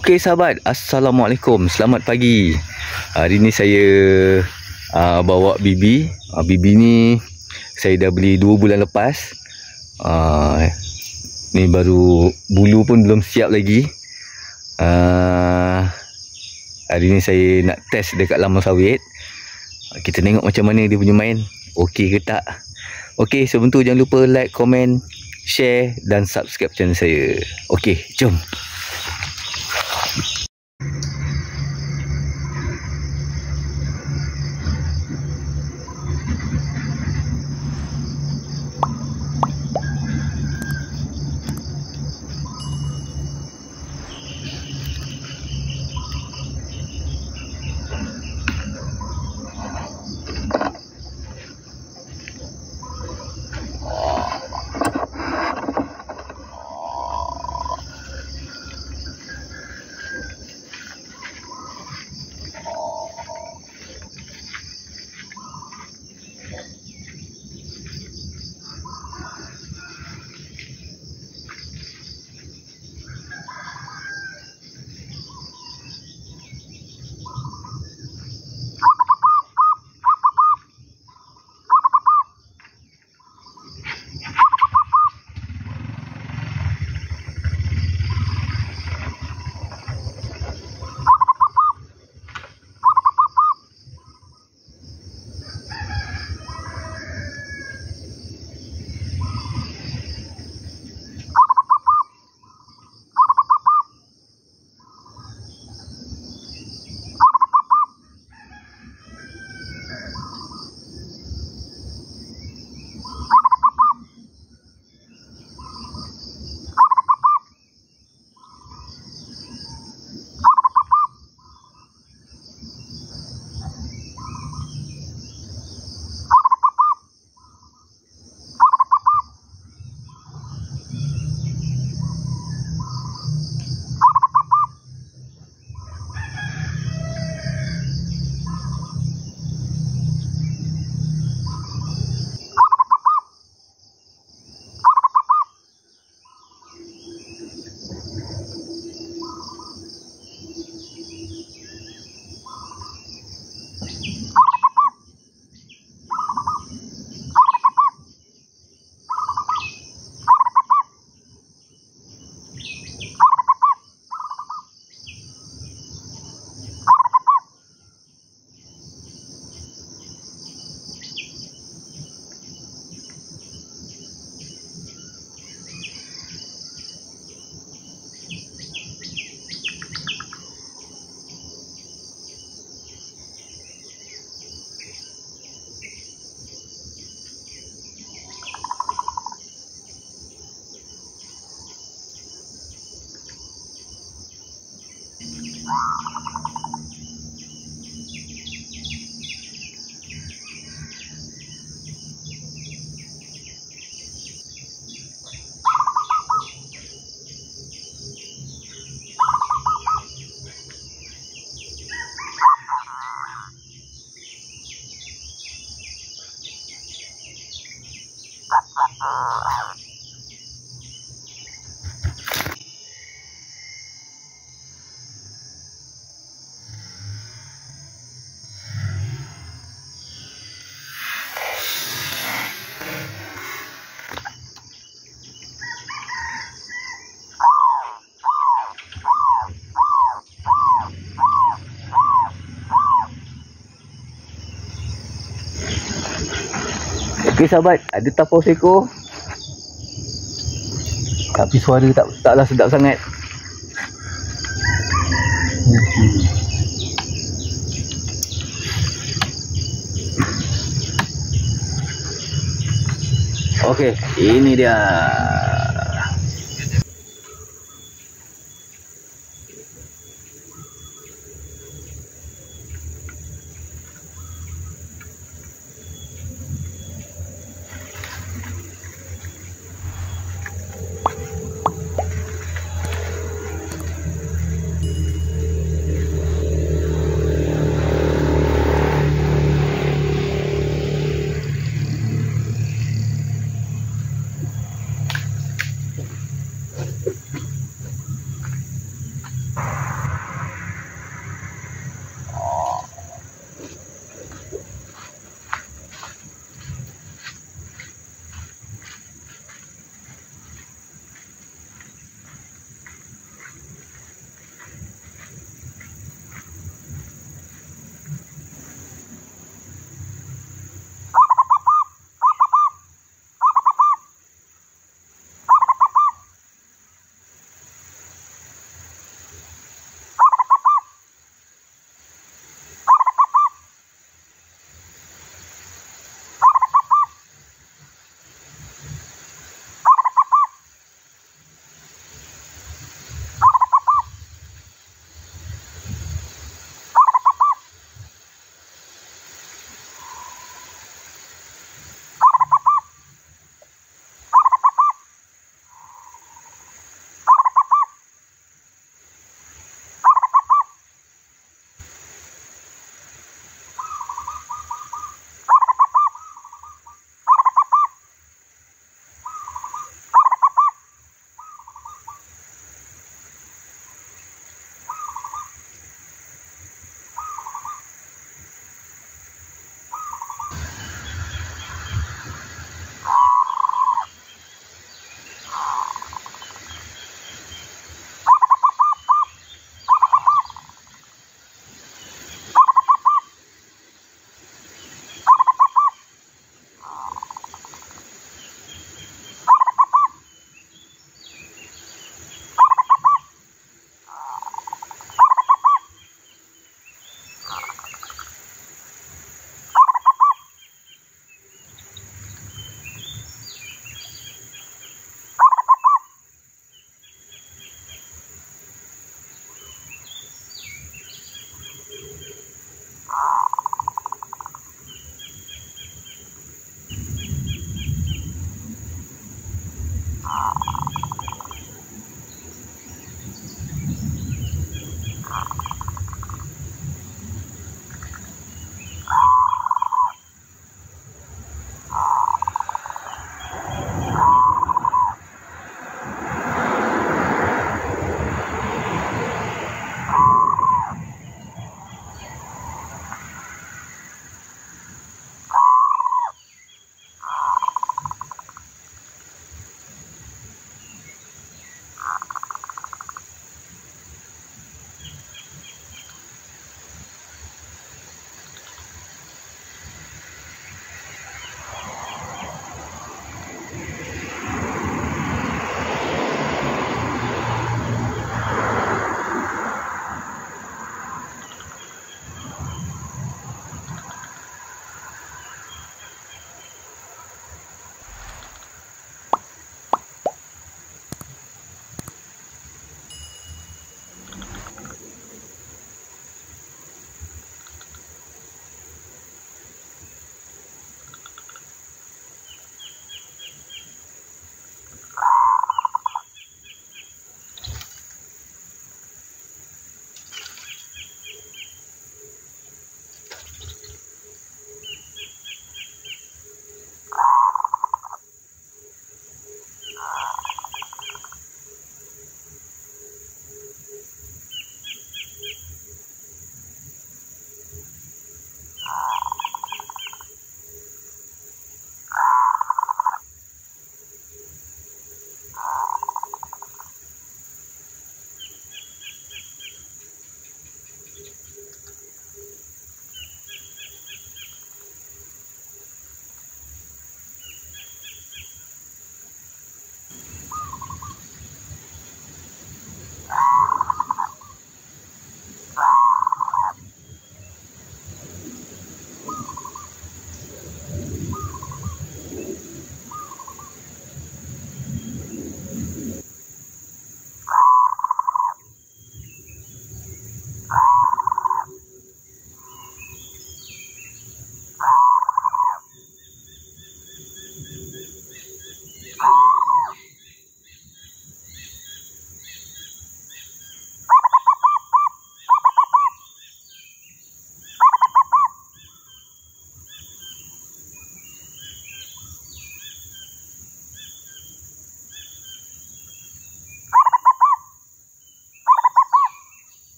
Okey sahabat, Assalamualaikum, selamat pagi. Hari ni saya bawa Bibi. Bibi ni saya dah beli 2 bulan lepas. Ni baru bulu pun belum siap lagi. Hari ni saya nak test dekat laman sawit. Kita tengok macam mana dia punya main. Okey ke tak? Okey, sebelum tu jangan lupa like, komen, share dan subscribe channel saya. Okey, jom. Okey sahabat, ada tapau seekor. Tapi suara taklah sedap sangat. Okey, ini dia.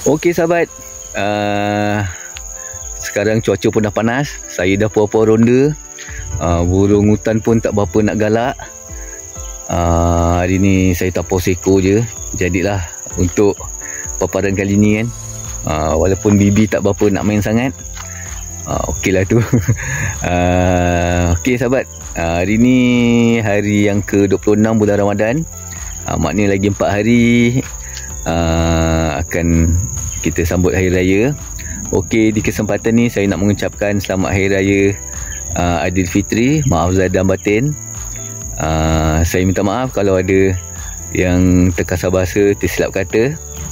Okey sahabat, sekarang cuaca pun dah panas. Saya dah puas-puas ronda. Burung hutan pun tak berapa nak galak. Hari ni saya tapau seekor je. Jadilah untuk paparan kali ni kan. Walaupun bibi tak berapa nak main sangat. Okey lah tu. Okey sahabat, hari ni hari yang ke-26 bulan Ramadan. Maknanya lagi 4 hari akan kita sambut Hari Raya. Okey, di kesempatan ni saya nak mengucapkan selamat Hari Raya Aidilfitri. Maaf zahir dan batin. Saya minta maaf kalau ada yang terkasar bahasa, tersilap kata.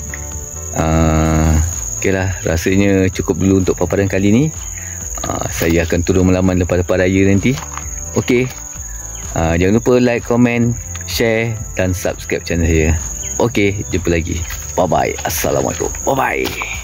Okeylah, rasanya cukup dulu untuk paparan kali ni. Saya akan turun melaman lepas-lepas raya nanti. Okey, jangan lupa like, komen, share dan subscribe channel saya. Okey, jumpa lagi. Bye bye. Assalamualaikum. Bye bye.